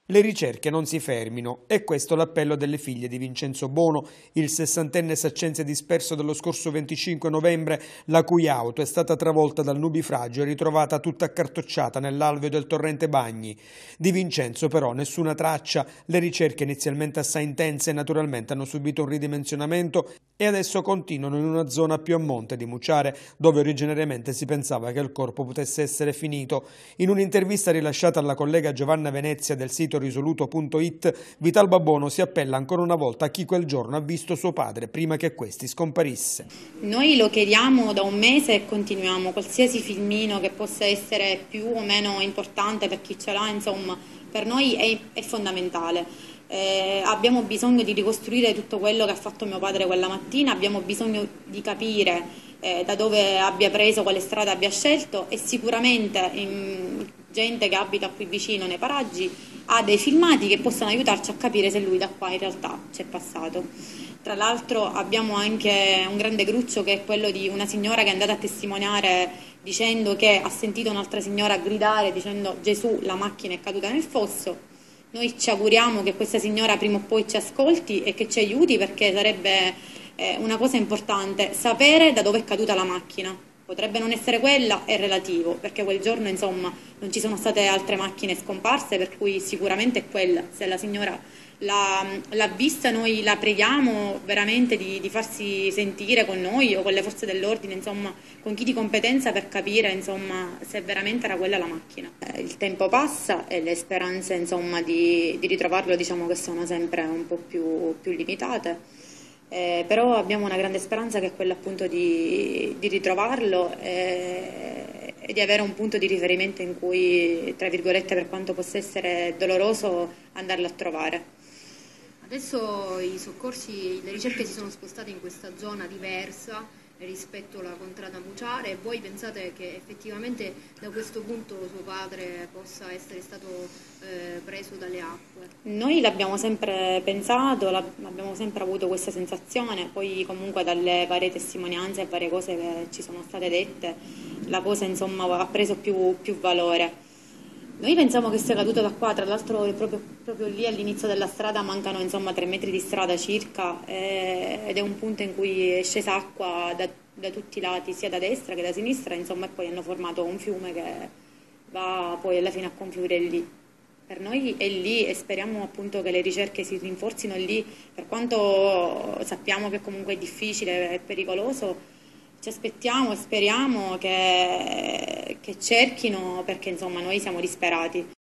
Le ricerche non si fermino, è questo l'appello delle figlie di Vincenzo Bono, il 60enne saccense disperso dello scorso 25 novembre, la cui auto è stata travolta dal nubifragio e ritrovata tutta accartocciata nell'alveo del torrente Bagni. Di Vincenzo però nessuna traccia, le ricerche inizialmente assai intense naturalmente hanno subito un ridimensionamento e adesso continuano in una zona più a monte di Muciare, dove originariamente si pensava che il corpo potesse essere finito. In un'intervista rilasciata alla collega Giovanna Venezia del sito risoluto.it, Vitalba Bono si appella ancora una volta a chi quel giorno ha visto suo padre prima che questi scomparisse. Noi lo chiediamo da un mese e continuiamo, qualsiasi filmino che possa essere più o meno importante per chi ce l'ha, insomma, per noi è fondamentale. Abbiamo bisogno di ricostruire tutto quello che ha fatto mio padre quella mattina, abbiamo bisogno di capire da dove abbia preso, quale strada abbia scelto e sicuramente gente che abita qui vicino nei paraggi ha dei filmati che possono aiutarci a capire se lui da qua in realtà c'è passato. Tra l'altro abbiamo anche un grande cruccio che è quello di una signora che è andata a testimoniare dicendo che ha sentito un'altra signora gridare dicendo Gesù, la macchina è caduta nel fosso. Noi ci auguriamo che questa signora prima o poi ci ascolti e che ci aiuti perché sarebbe una cosa importante sapere da dove è caduta la macchina. Potrebbe non essere quella, è relativo, perché quel giorno insomma non ci sono state altre macchine scomparse, per cui sicuramente è quella. Se la signora l'ha vista, noi la preghiamo veramente di farsi sentire con noi o con le forze dell'ordine, insomma, con chi di competenza per capire insomma, se veramente era quella la macchina. Il tempo passa e le speranze insomma, di ritrovarlo diciamo che sono sempre un po' più limitate. Però abbiamo una grande speranza che è quella appunto di ritrovarlo e di avere un punto di riferimento in cui, tra virgolette, per quanto possa essere doloroso, andarlo a trovare. Adesso i soccorsi, le ricerche si sono spostate in questa zona diversa rispetto alla contrada Muciare e voi pensate che effettivamente da questo punto suo padre possa essere stato preso dalle acque? Noi l'abbiamo sempre pensato, abbiamo sempre avuto questa sensazione, poi comunque dalle varie testimonianze e varie cose che ci sono state dette, la cosa insomma ha preso più valore. Noi pensiamo che sia caduto da qua, tra l'altro proprio lì all'inizio della strada mancano insomma 3 metri di strada circa ed è un punto in cui è scesa acqua da tutti i lati, sia da destra che da sinistra, insomma, e poi hanno formato un fiume che va poi alla fine a confluire lì. Per noi è lì e speriamo appunto che le ricerche si rinforzino lì, per quanto sappiamo che comunque è difficile e pericoloso. Ci aspettiamo e speriamo che cerchino perché insomma noi siamo disperati.